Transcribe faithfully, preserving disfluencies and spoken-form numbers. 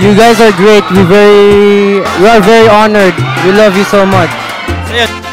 You guys are great. We very, we are very honored. We love you so much. So, yun.